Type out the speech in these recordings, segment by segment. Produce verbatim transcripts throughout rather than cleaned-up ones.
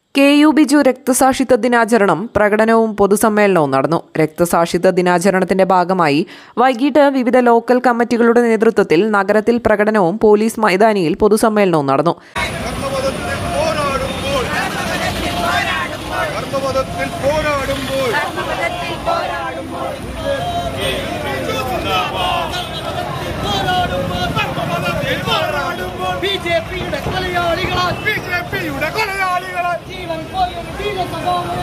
K U Biju രക്തസാക്ഷിത്വ ദിനാചരണം പ്രകടനവും പൊതുസമ്മേളനവും നടന്നു. രക്തസാക്ഷിത്വ ദിനാചരണത്തിന്റെ ഭാഗമായി വൈകിട്ട് വിവിധ ലോക്കൽ കമ്മിറ്റികളുടെ നേതൃത്വത്തിൽ നഗരത്തിൽ പ്രകടനവും പോലീസ് മൈതാനിയിൽ പൊതുസമ്മേളനവും നടന്നു. ബിജെപിയുടെ കൊലയാളികളാൽ ബിജെപിയുടെ കൊലയാളികളാൽ ജീവൻ പോയൊരു വീരസഖാവ്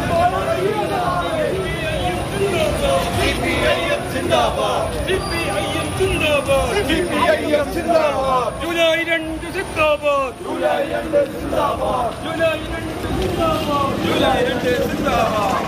സിപിഐഎം സിന്ദാബാദ് സിപിഐഎം സിന്ദാബാദ് സിപിഐഎം സിന്ദാബാദ് ജൂലൈ രണ്ട് സിന്ദാബാദ് ജൂലൈ രണ്ട് സിന്ദാബാദ് ജൂലൈ രണ്ട് സിന്ദാബാദ് ജൂലൈ രണ്ട് സിന്ദാബാദ്.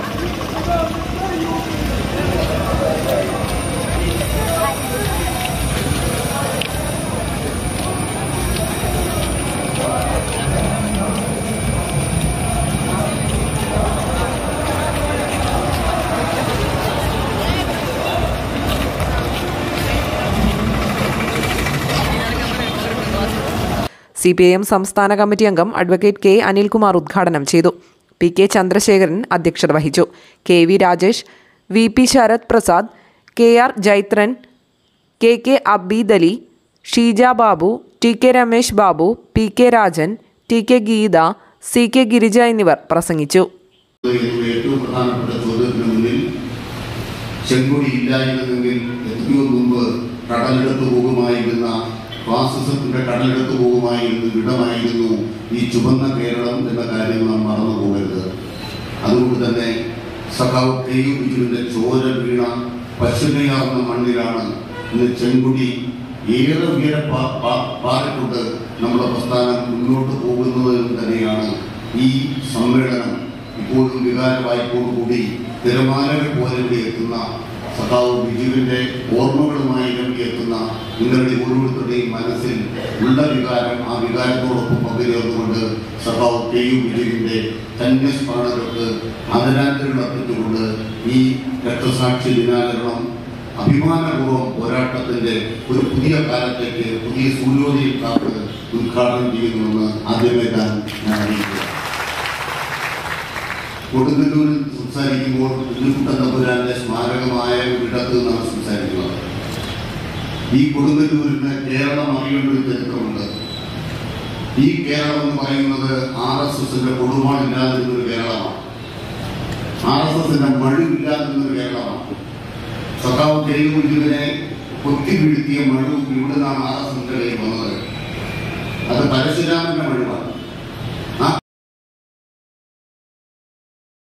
സി പി ഐ എം സംസ്ഥാന കമ്മിറ്റി അംഗം അഡ്വക്കേറ്റ് കെ അനിൽകുമാർ ഉദ്ഘാടനം ചെയ്തു. പി കെ ചന്ദ്രശേഖരൻ അധ്യക്ഷത വഹിച്ചു. K V Rajesh, V P Sarath Prasad, K R Jaithran, K K Abeed Ali, Sheeja Babu, T K Ramesh Babu, P K Rajan, T K Geetha, C K Girija എന്നിവർ പ്രസംഗിച്ചു. ഏറ്റവും പ്രധാനപ്പെട്ട ചോദ്യത്തിന് മുന്നിൽ ചെങ്കൊടി ഇല്ലായിരുന്നെങ്കിൽ എത്രയോ മുമ്പ് കടലെടുത്തു പോകുമായിരുന്ന ഫാസിസത്തിന്റെ കടലെടുത്തു പോകുമായിരുന്നു ഇടമായിരുന്നു ഈ ചുവന്ന കേരളം എന്ന കാര്യം നാം മറന്നു പോകരുത്. അതുകൊണ്ട് തന്നെ സഖാവ് കെ യു ബിജുവിന്റെ ചോര വീണ പശുമയാർന്ന മണ്ണിലാണ് ഇന്ന് ചെങ്കൊടി ഏറെ ഉയരെ പാറിക്കൊണ്ട് നമ്മുടെ പ്രസ്ഥാനം മുന്നോട്ട് പോകുന്നതിനും തന്നെയാണ് ഈ സമ്മേളനം ഇപ്പോഴും വികാരവായ്പോടുകൂടി തിരമാലകൾ പോലെ ഇവിടെ എത്തുന്ന സഖാവ് ബിജുവിന്റെ ഓർമ്മകളുമായി ഇവിടെ എത്തുന്ന നിങ്ങളുടെ ഓരോരുത്തരുടെയും മനസ്സിൽ ഉള്ള വികാരം ആ വികാരത്തോടൊപ്പം പങ്കുചേർന്നുകൊണ്ട് സഖാവ് കെ യു ബിജുവിന്റെ ധന്യസ്മരണകൾക്ക് ആദരാഞ്ജലികൾ അർപ്പിച്ചുകൊണ്ട് ഈ രക്തസാക്ഷി ദിനാചരണം അഭിമാനപൂർവ്വം പോരാട്ടത്തിന്റെ ഒരു പുതിയ കാലത്തേക്ക് പുതിയ സൂര്യോദയം കാത്ത് ഉദ്ഘാടനം ചെയ്യുന്നുവെന്ന് ആദ്യമേ ഞാൻ അറിയിക്കുക. കൊടുങ്ങല്ലൂരിൽ സംസാരിക്കുമ്പോൾ ഉണ്ണിക്കുട്ടൻ തമ്പുരാന്റെ സ്മാരകമായ ഇടത്ത് നിന്നാണ് സംസാരിക്കുന്നത്. ഈ കൊടുങ്ങല്ലൂരിന് കേരളം അറിയേണ്ട ഒരു ചരിത്രമുണ്ട്. ഈ കേരളം എന്ന് പറയുന്നത് ആർ എസ് എസിന്റെ കൊടുമാണില്ലാതിരുന്നൊരു കേരളമാണ്. ആർ എസ് എസിന്റെ മഴുവില്ലാതിരുന്നൊരു കേരളമാണ്. സഖാവ് കെ യു ബിജുവിനെ കൊത്തി വീഴ്ത്തിയ മഴു ഇവിടെ നിന്നാണ് ആർ എസ് എസിന്റെ കയ്യിൽ വന്നത്. അത് പരശുരാമന്റെ മഴുവാണ്.